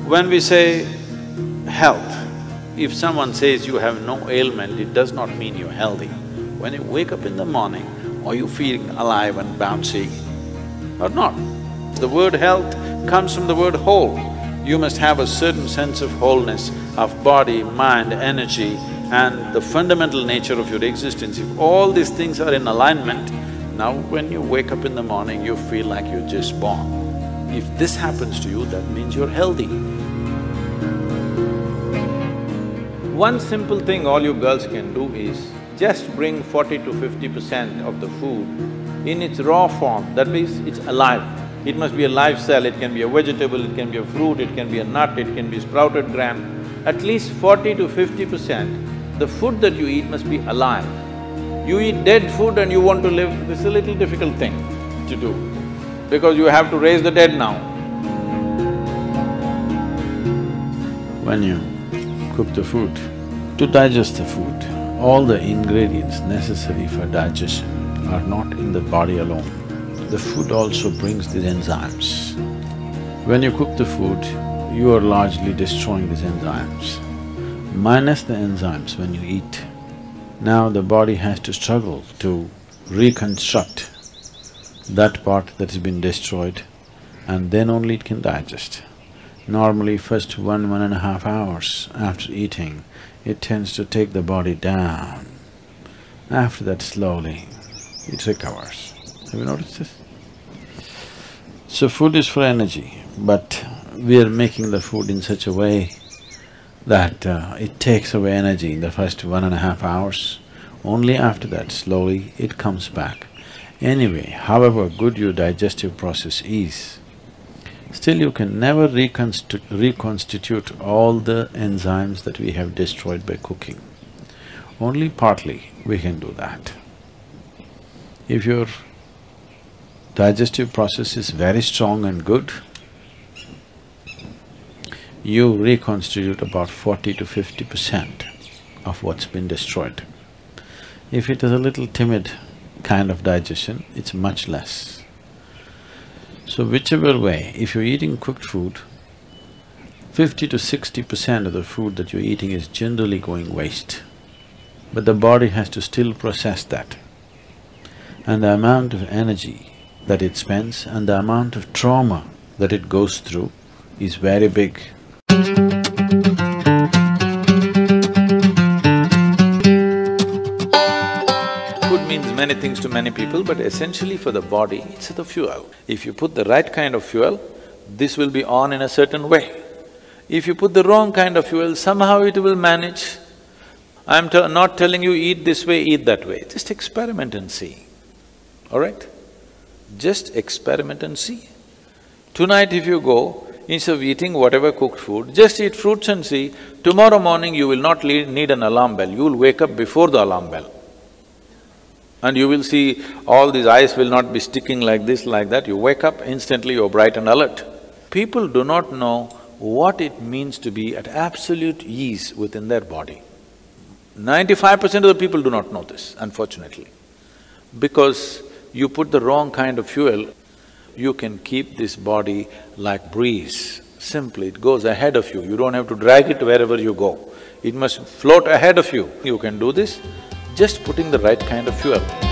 When we say health, if someone says you have no ailment, it does not mean you're healthy. When you wake up in the morning, are you feeling alive and bouncy or not? The word health comes from the word whole. You must have a certain sense of wholeness of body, mind, energy and the fundamental nature of your existence. If all these things are in alignment, now when you wake up in the morning, you feel like you're just born. If this happens to you, that means you're healthy. One simple thing all you girls can do is just bring 40 to 50% of the food in its raw form, that means it's alive. It must be a live cell, it can be a vegetable, it can be a fruit, it can be a nut, it can be sprouted gram. At least 40 to 50%, the food that you eat must be alive. You eat dead food and you want to live, this is a little difficult thing to do, because you have to raise the dead now. When you cook the food, to digest the food, all the ingredients necessary for digestion are not in the body alone. The food also brings these enzymes. When you cook the food, you are largely destroying these enzymes. Minus the enzymes when you eat, now the body has to struggle to reconstruct that part that has been destroyed and then only it can digest. Normally first 1.5 hours after eating, it tends to take the body down. After that slowly, it recovers. Have you noticed this? So food is for energy, but we are making the food in such a way that it takes away energy in the first 1.5 hours. Only after that, slowly, it comes back. Anyway, however good your digestive process is, still you can never reconstitute all the enzymes that we have destroyed by cooking. Only partly we can do that. If your digestive process is very strong and good, you reconstitute about 40 to 50% of what's been destroyed. If it is a little timid kind of digestion, it's much less. So whichever way, if you're eating cooked food, 50 to 60% of the food that you're eating is generally going waste. But the body has to still process that. And the amount of energy that it spends and the amount of trauma that it goes through is very big. Food means many things to many people, but essentially for the body, it's the fuel. If you put the right kind of fuel, this will be on in a certain way. If you put the wrong kind of fuel, somehow it will manage. I'm not telling you eat this way, eat that way, just experiment and see, all right? Just experiment and see. Tonight if you go, instead of eating whatever cooked food, just eat fruits and see, tomorrow morning you will not need an alarm bell, you will wake up before the alarm bell. And you will see all these eyes will not be sticking like this, like that, you wake up, instantly you're bright and alert. People do not know what it means to be at absolute ease within their body. 95% of the people do not know this, unfortunately. Because you put the wrong kind of fuel, you can keep this body like breeze. Simply, it goes ahead of you, you don't have to drag it wherever you go. It must float ahead of you. You can do this just putting the right kind of fuel.